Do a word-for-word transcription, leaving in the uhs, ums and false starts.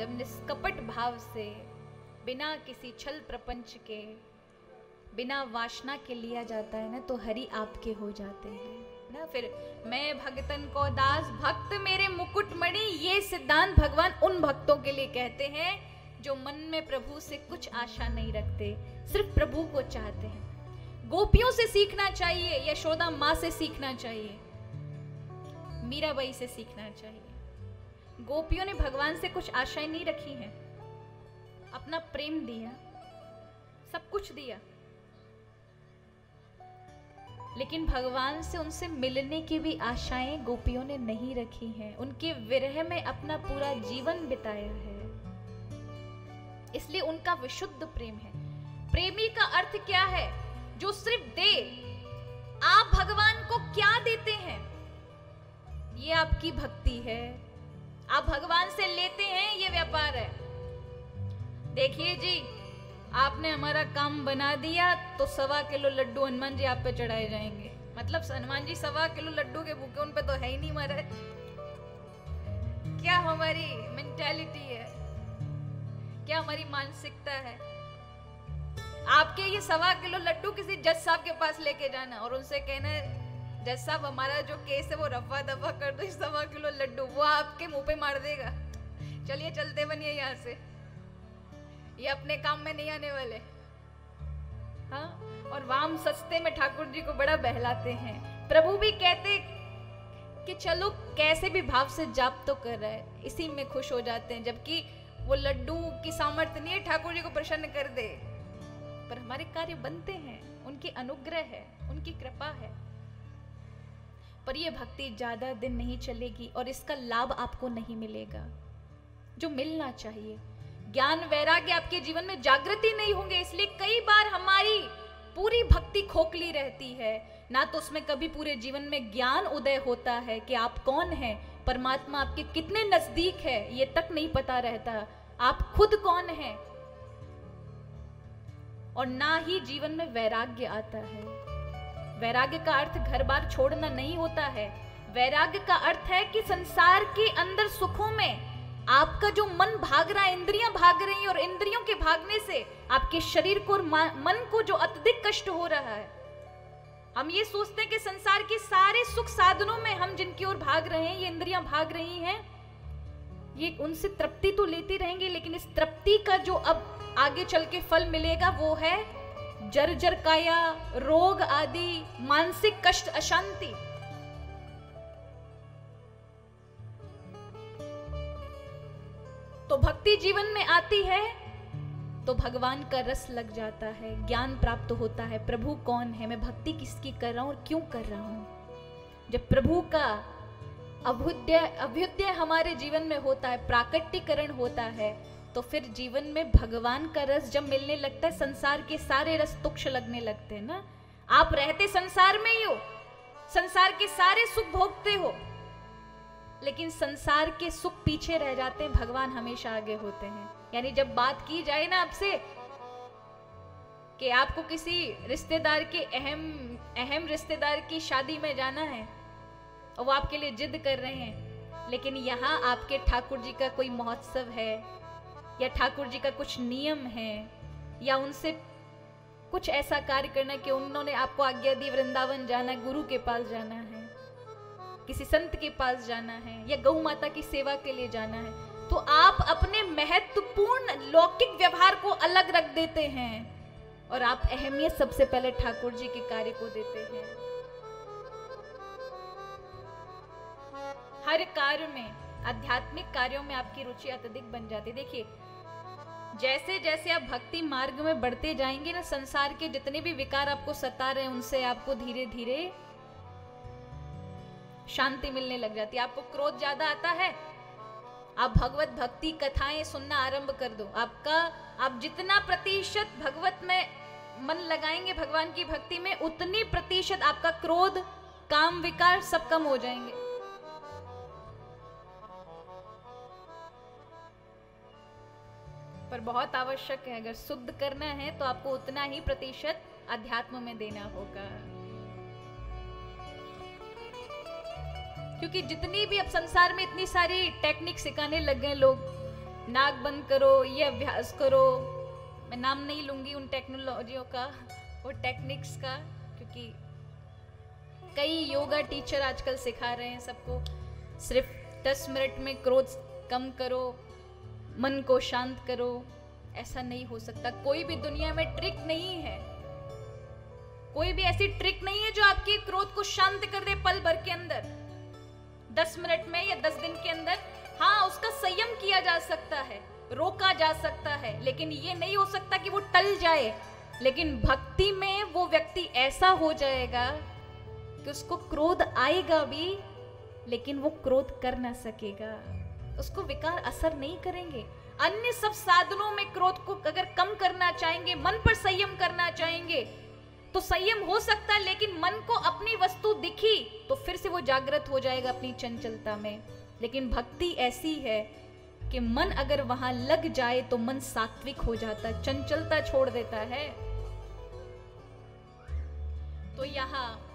जब निष्कपट भाव से, बिना किसी छल प्रपंच के, बिना वासना के लिया जाता है ना, तो हरि आपके हो जाते हैं ना। फिर मैं भगतन को दास, भक्त मेरे मुकुट मणि, ये सिद्धांत भगवान उन भक्तों के लिए कहते हैं जो मन में प्रभु से कुछ आशा नहीं रखते, सिर्फ प्रभु को चाहते हैं। गोपियों से सीखना चाहिए, यशोदा माँ से सीखना चाहिए, मीराबाई से सीखना चाहिए। गोपियों ने भगवान से कुछ आशाएं नहीं रखी हैं, अपना प्रेम दिया, सब कुछ दिया, लेकिन भगवान से उनसे मिलने की भी आशाएं गोपियों ने नहीं रखी हैं। उनके विरह में अपना पूरा जीवन बिताया है, इसलिए उनका विशुद्ध प्रेम है। प्रेमी का अर्थ क्या है? जो सिर्फ दे। आप भगवान को क्या देते हैं, ये आपकी भक्ति है। आप भगवान से लेते हैं, ये व्यापार है। देखिए जी, आपने हमारा काम बना दिया तो सवा किलो लड्डू हनुमान जी आप पे चढ़ाए जाएंगे। मतलब हनुमान जी सवा किलो लड्डू के भूखे, उन पे तो है ही नहीं महाराज। क्या हमारी मेंटालिटी है, क्या हमारी मानसिकता है? आपके ये सवा किलो लड्डू किसी जज साहब के पास लेके जाना और उनसे कहना, जज साहब हमारा जो केस है वो रफा दफा कर दो, सवा किलो लड्डू, वो आपके मुंह पे मार देगा। चलिए चलते बनिए यहाँ से, ये अपने काम में नहीं आने वाले। हाँ, और वाम सस्ते में ठाकुर जी को बड़ा बहलाते हैं। प्रभु भी कहते कि चलो कैसे भी भाव से जाप तो कर रहा है, इसी में खुश हो जाते हैं, जबकि वो लड्डू की सामर्थ्य नहीं है ठाकुर जी को प्रसन्न कर दे, पर हमारे कार्य बनते हैं, उनकी अनुग्रह है, उनकी कृपा है। पर ये भक्ति ज्यादा दिन नहीं चलेगी और इसका लाभ आपको नहीं मिलेगा जो मिलना चाहिए। ज्ञान वैराग्य आपके जीवन में जागृति नहीं होंगे, इसलिए कई बार हमारी पूरी भक्ति खोखली रहती है। ना तो उसमें कभी पूरे जीवन में ज्ञान उदय होता है कि आप कौन हैं, परमात्मा आपके कितने नजदीक है ये तक नहीं पता रहता, आप खुद कौन हैं, और ना ही जीवन में वैराग्य आता है। वैराग्य का अर्थ घर बार छोड़ना नहीं होता है। वैराग्य का अर्थ है कि संसार के अंदर सुखों में आपका जो मन भाग रहा है, इंद्रियां भाग रही हैं, और इंद्रियों के भागने से आपके शरीर को और मन को जो अत्यधिक कष्ट हो रहा है, हम ये सोचते हैं कि संसार के सारे सुख साधनों में हम जिनकी ओर भाग रहे हैं, ये इंद्रियां भाग रही हैं, ये उनसे तृप्ति तो लेती रहेंगे, लेकिन इस तृप्ति का जो अब आगे चल के फल मिलेगा वो है जर्जर काया, रोग आदि, मानसिक कष्ट, अशांति। तो भक्ति जीवन में आती है तो भगवान का रस लग जाता है, ज्ञान प्राप्त होता है, प्रभु कौन है, मैं भक्ति किसकी कर रहा हूं और क्यों कर रहा हूं। जब प्रभु का अभ्युदय अभ्युदय हमारे जीवन में होता है, प्राकट्यकरण होता है, तो फिर जीवन में भगवान का रस जब मिलने लगता है, संसार के सारे रस तुक्ष लगने लगते हैं ना। आप रहते संसार में ही हो, संसार के सारे सुख भोगते हो, लेकिन संसार के सुख पीछे रह जाते हैं, भगवान हमेशा आगे होते हैं। यानी जब बात की जाए ना आपसे कि आपको किसी रिश्तेदार के अहम अहम रिश्तेदार की शादी में जाना है और वो आपके लिए जिद कर रहे हैं, लेकिन यहाँ आपके ठाकुर जी का कोई महोत्सव है या ठाकुर जी का कुछ नियम है या उनसे कुछ ऐसा कार्य करना कि उन्होंने आपको आज्ञा दी, वृंदावन जाना है, गुरु के पास जाना है, किसी संत के पास जाना है या गौ माता की सेवा के लिए जाना है, तो आप अपने महत्वपूर्ण लौकिक व्यवहार को अलग रख देते हैं और आप अहमियत सबसे पहले ठाकुर जी के कार्य को देते हैं। हर कार्य में, आध्यात्मिक कार्यों में आपकी रुचि अत्यधिक बन जाती है। देखिए, जैसे जैसे आप भक्ति मार्ग में बढ़ते जाएंगे ना, संसार के जितने भी विकार आपको सता रहे हैं उनसे आपको धीरे धीरे शांति मिलने लग जाती है। आपको क्रोध ज्यादा आता है, आप भगवत भक्ति कथाएं सुनना आरंभ कर दो, आपका आप जितना प्रतिशत भगवत में मन लगाएंगे, भगवान की भक्ति में, उतनी प्रतिशत आपका क्रोध, काम, विकार सब कम हो जाएंगे। पर बहुत आवश्यक है, अगर शुद्ध करना है तो आपको उतना ही प्रतिशत अध्यात्म में देना होगा, क्योंकि जितनी भी अब संसार में इतनी सारी टेक्निक सिखाने लग गए लोग नाक बंद करो, ये अभ्यास करो। मैं नाम नहीं लूंगी उन टेक्नोलॉजियों का, वो टेक्निक्स का, क्योंकि कई योगा टीचर आजकल सिखा रहे हैं सबको सिर्फ दस मिनट में क्रोध कम करो, मन को शांत करो। ऐसा नहीं हो सकता। कोई भी दुनिया में ट्रिक नहीं है, कोई भी ऐसी ट्रिक नहीं है जो आपके क्रोध को शांत कर दे पल भर के अंदर, दस मिनट में या दस दिन के अंदर। हाँ, उसका संयम किया जा सकता है, रोका जा सकता है, लेकिन ये नहीं हो सकता कि वो टल जाए। लेकिन भक्ति में वो व्यक्ति ऐसा हो जाएगा कि उसको क्रोध आएगा भी, लेकिन वो क्रोध कर ना सकेगा, उसको विकार असर नहीं करेंगे। अन्य सब साधनों में क्रोध को अगर कम करना चाहेंगे, मन पर संयम करना चाहेंगे, तो संयम हो सकता है, लेकिन मन को अपनी वस्तु दिखी तो फिर से वो जागृत हो जाएगा अपनी चंचलता में। लेकिन भक्ति ऐसी है कि मन अगर वहां लग जाए तो मन सात्विक हो जाता है, चंचलता छोड़ देता है। तो यहाँ